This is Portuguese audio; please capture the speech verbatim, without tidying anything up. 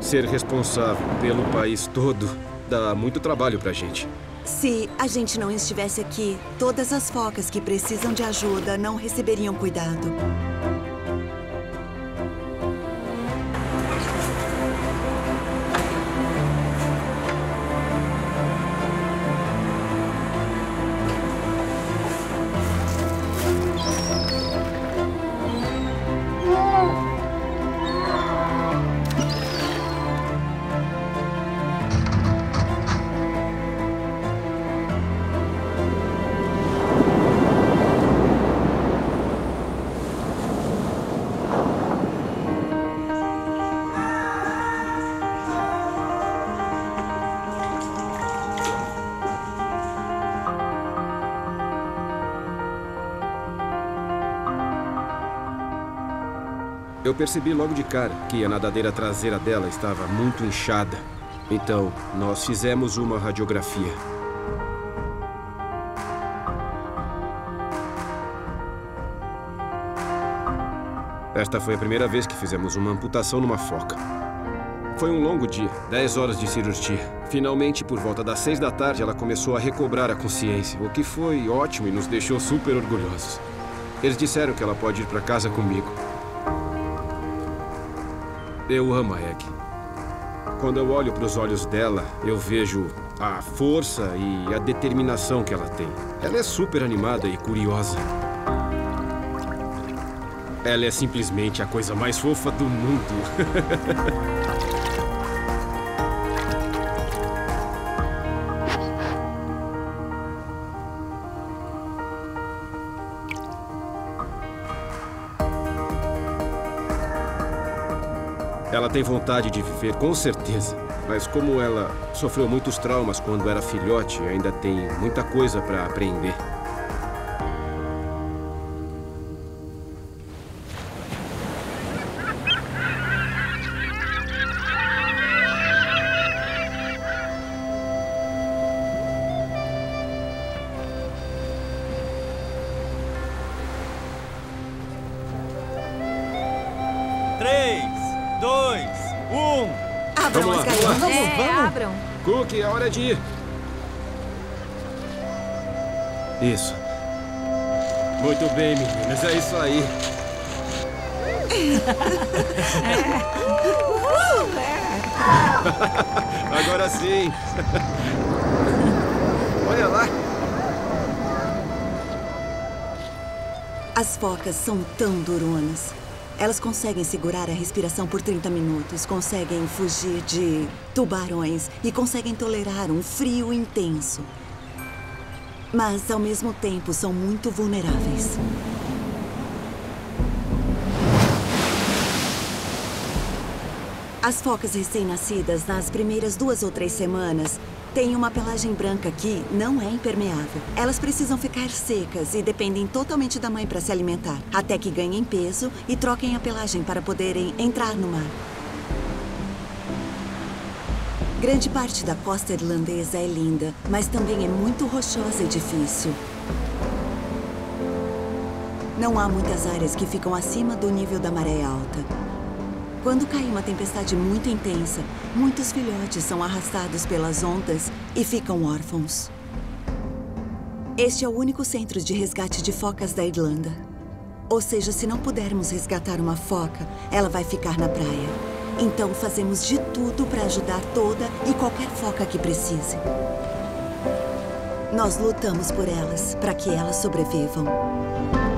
Ser responsável pelo país todo dá muito trabalho pra gente. Se a gente não estivesse aqui, todas as focas que precisam de ajuda não receberiam cuidado. Eu percebi logo de cara que a nadadeira traseira dela estava muito inchada. Então, nós fizemos uma radiografia. Esta foi a primeira vez que fizemos uma amputação numa foca. Foi um longo dia, dez horas de cirurgia. Finalmente, por volta das seis da tarde, ela começou a recobrar a consciência, o que foi ótimo e nos deixou super orgulhosos. Eles disseram que ela pode ir para casa comigo. Eu amo a Egg. Quando eu olho para os olhos dela, eu vejo a força e a determinação que ela tem. Ela é super animada e curiosa. Ela é simplesmente a coisa mais fofa do mundo. Ela tem vontade de viver, com certeza. Mas como ela sofreu muitos traumas quando era filhote, ainda tem muita coisa para aprender. Abram as gaiolas. Vamos, é, vamos. Abram. Cookie, é hora de ir. Isso. Muito bem, meninas. É isso aí. Agora sim. Olha lá. As focas são tão duronas. Elas conseguem segurar a respiração por trinta minutos, conseguem fugir de tubarões e conseguem tolerar um frio intenso. Mas, ao mesmo tempo, são muito vulneráveis. As focas recém-nascidas, nas primeiras duas ou três semanas, têm uma pelagem branca que não é impermeável. Elas precisam ficar secas e dependem totalmente da mãe para se alimentar, até que ganhem peso e troquem a pelagem para poderem entrar no mar. Grande parte da costa irlandesa é linda, mas também é muito rochosa e difícil. Não há muitas áreas que ficam acima do nível da maré alta. Quando cai uma tempestade muito intensa, muitos filhotes são arrastados pelas ondas e ficam órfãos. Este é o único centro de resgate de focas da Irlanda. Ou seja, se não pudermos resgatar uma foca, ela vai ficar na praia. Então fazemos de tudo para ajudar toda e qualquer foca que precise. Nós lutamos por elas, para que elas sobrevivam.